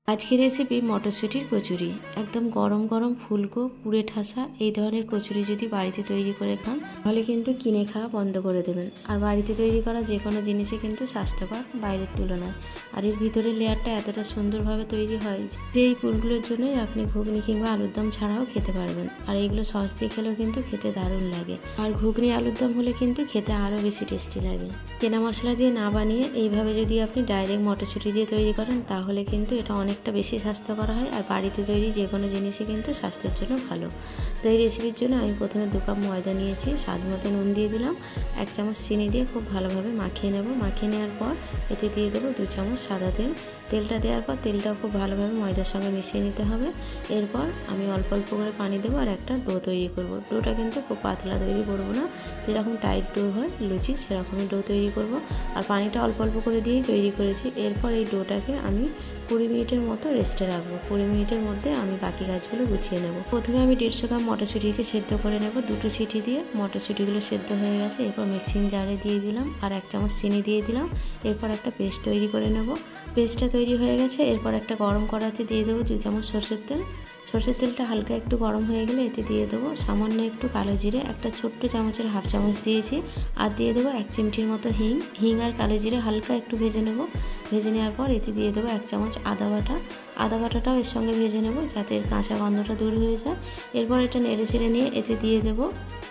আজকের রেসিপি মটরশুঁটির কচুরি। একদম গরম গরম ফুলকো পুড়ে ঠাসা এই ধরনের কচুরি যদি বাড়িতে তৈরি করে খান তাহলে কিন্তু কিনে খাওয়া বন্ধ করে দেবেন। আর বাড়িতে তৈরি করা যে কোনো জিনিসই কিন্তু স্বাস্থ্যকর বাইরের তুলনায়। আর এর ভিতরের লেয়ারটা এতটা সুন্দরভাবে তৈরি হয় যে এই ফুলগুলোর জন্যই আপনি ঘুগনি কিংবা আলুর দম ছাড়াও খেতে পারবেন। আর এইগুলো সস দিয়ে খেলেও কিন্তু খেতে দারুণ লাগে। আর ঘুগনি আলুর দম হলে কিন্তু খেতে আরও বেশি টেস্টি লাগে। কেনা মশলা দিয়ে না বানিয়ে এইভাবে যদি আপনি ডাইরেক্ট মটরশুঁটি দিয়ে তৈরি করেন তাহলে কিন্তু এটা অনেকটা বেশি স্বাস্থ্যকর হয়। আর বাড়িতে তৈরি যে কোনো জিনিসই কিন্তু স্বাস্থ্যের জন্য ভালো। তো এই রেসিপির জন্য আমি প্রথমে 2 কাপ ময়দা নিয়েছি, স্বাদ মতো নুন দিয়ে দিলাম, 1 চামচ চিনি দিয়ে খুব ভালোভাবে মাখিয়ে নেব। মাখিয়ে নেওয়ার পর এতে দিয়ে দেবো 2 চামচ সাদা তেল। তেলটা দেওয়ার পর তেলটাও খুব ভালোভাবে ময়দার সঙ্গে মিশিয়ে নিতে হবে। এরপর আমি অল্প অল্প করে পানি দেবো আর একটা ডো তৈরি করব। ডোটা কিন্তু খুব পাতলা তৈরি করব না, যেরকম টাইট ডো হয় লুচি সেরকমই ডো তৈরি করব। আর পানিটা অল্প অল্প করে দিয়েই তৈরি করেছি। এরপর এই ডোটাকে আমি 20 মিনিটের মতো রেস্টে রাখবো। 20 মিনিটের মধ্যে আমি বাকি কাজগুলো গুছিয়ে নেব। প্রথমে আমি 150 গ্রাম মটরশুঁটিকে সেদ্ধ করে নেব 2টো সিটি দিয়ে। মটরশুঁটিগুলো সেদ্ধ হয়ে গেছে, এরপর মিক্সিং জারে দিয়ে দিলাম আর 1 চামচ চিনি দিয়ে দিলাম। এরপর একটা পেস্ট তৈরি করে নেব। পেস্টটা তৈরি হয়ে গেছে, এরপর একটা গরম কড়াইতে দিয়ে দেবো 2 চামচ সরষের তেল। সরষের তেলটা হালকা একটু গরম হয়ে গেলে এতে দিয়ে দেবো সামান্য একটু কালো জিরে, একটা ছোট্ট চামচের হাফ চামচ দিয়েছি। আর দিয়ে দেবো 1 চিমটির মতো হিং আর কালো জিরে হালকা একটু ভেজে নেব। ভেজে নেওয়ার পর এতে দিয়ে দেবো 1 চামচ আদা বাটা। আদা বাটাটাও এর সঙ্গে ভেজে নেব যাতে এর কাঁচা গন্ধটা দূর হয়ে যায়। এরপর এটা নেড়ে ছেড়ে নিয়ে এতে দিয়ে দেবো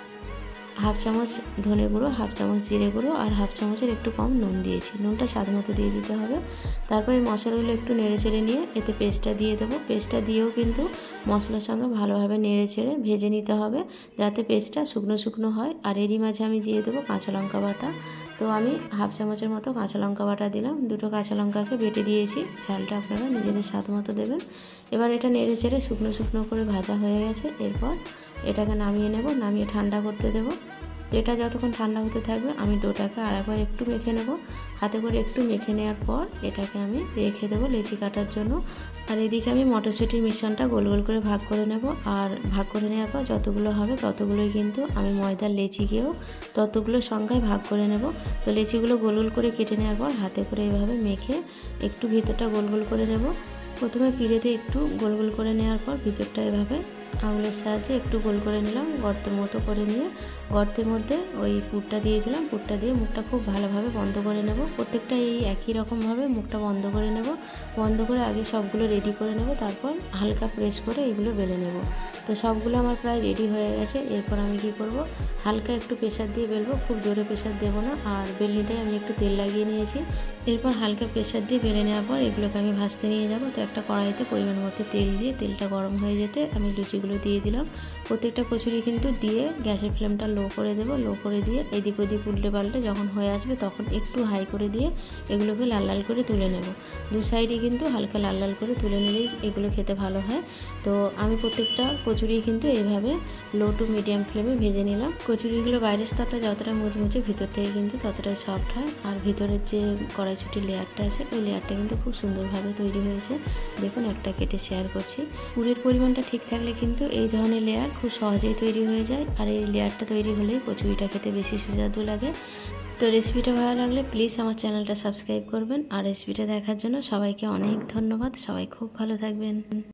হাফ চামচ ধনে গুঁড়ো, হাফ চামচ জিরে গুঁড়ো আর হাফ চামচের একটু কম নুন দিয়েছি। নুনটা স্বাদ মতো দিয়ে দিতে হবে। তারপর এই মশলাগুলো একটু নেড়ে চেড়ে নিয়ে এতে পেস্টটা দিয়ে দেবো। পেস্টটা দিয়েও কিন্তু মশলার সঙ্গে ভালোভাবে নেড়ে চেড়ে ভেজে নিতে হবে যাতে পেস্টটা শুকনো শুকনো হয়। আর এরই মাঝে আমি দিয়ে দেবো কাঁচা লঙ্কা বাটা। তো আমি হাফ চামচের মতো কাঁচা লঙ্কা বাটা দিলাম। 2টো কাঁচা লঙ্কাকে বেটে দিয়েছি। ঝালটা আপনারা নিজেদের স্বাদ মতো দেবেন। এবার এটা নেড়ে চেড়ে শুকনো শুকনো করে ভাজা হয়ে গেছে। এরপর এটাকে নামিয়ে নেব, নামিয়ে ঠান্ডা করতে দেবো। তো এটা যতক্ষণ ঠান্ডা হতে থাকবে আমি ডোটাকে আরেকবার একটু মেখে নেব। হাতে করে একটু মেখে নেওয়ার পর এটাকে আমি রেখে দেবো লেচি কাটার জন্য। আর এদিকে আমি মটরশুঁটির মিশ্রণটা গোল গোল করে ভাগ করে নেব। আর ভাগ করে নেওয়ার পর যতগুলো হবে ততগুলোই কিন্তু আমি ময়দার লেচিকেও ততগুলো সংখ্যায় ভাগ করে নেব। তো লেচিগুলো গোল গোল করে কেটে নেওয়ার পর হাতে করে এভাবে মেখে একটু ভিতরটা গোল গোল করে নেব। প্রথমে পিঁড়েতে একটু গোল গোল করে নেওয়ার পর ভিতরটা এভাবে আঙুলের সাহায্যে একটু গোল করে নিলাম, গর্তের মতো করে নিয়ে গর্তের মধ্যে ওই পুরটা দিয়ে দিলাম। পুরটা দিয়ে মুখটা খুব ভালোভাবে বন্ধ করে নেব। প্রত্যেকটা এই একই রকমভাবে মুখটা বন্ধ করে নেব। বন্ধ করে আগে সবগুলো রেডি করে নেব, তারপর হালকা প্রেস করে এগুলো বেলে নেব। তো সবগুলো আমার প্রায় রেডি হয়ে গেছে। এরপর আমি কি করব, হালকা একটু প্রেসার দিয়ে বেলবো, খুব জোরে প্রেসার দেবো না। আর বেলনিটায় আমি একটু তেল লাগিয়ে নিয়েছি। এরপর হালকা প্রেসার দিয়ে বেলে নেওয়ার পর এগুলোকে আমি ভাজতে নিয়ে যাব। তো একটা কড়াইতে পরিমাণ মতো তেল দিয়ে তেলটা গরম হয়ে যেতে আমি লুচিগুলো দিয়ে দিলাম। প্রত্যেকটা কচুরি কিন্তু দিয়ে গ্যাসের ফ্লেমটা লো করে দেবো। লো করে দিয়ে এদিক ওদিক উল্টে পাল্টে যখন হয়ে আসবে তখন একটু হাই করে দিয়ে এগুলোকে লাল লাল করে তুলে নেব। দু সাইডে কিন্তু হালকা লাল লাল করে তুলে নিলেই এগুলো খেতে ভালো হয়। তো আমি প্রত্যেকটা কচুরি কিন্তু এইভাবে লো টু মিডিয়াম ফ্লেমে ভেজে নিলাম। কচুরিগুলো বাইরের স্তরটা যতটা মুচমুচে ভিতর থেকে কিন্তু ততটাই সফট হয়। আর ভিতরের যে কড়াইশুঁটির লেয়ারটা আছে ওই লেয়ারটা কিন্তু খুব সুন্দরভাবে তৈরি হয়েছে। দেখুন একটা কেটে শেয়ার করছি। পুরের পরিমাণটা ঠিক থাকলে কিন্তু এই ধরনের লেয়ার খুব সহজেই তৈরি হয়ে যায়। আর এই লেয়ারটা তৈরি হলেই কচুরিটা খেতে বেশি সুস্বাদু লাগে। তো রেসিপিটা ভালো লাগলে প্লিজ আমার চ্যানেলটা সাবস্ক্রাইব করবেন। আর রেসিপিটা দেখার জন্য সবাইকে অনেক ধন্যবাদ। সবাই খুব ভালো থাকবেন।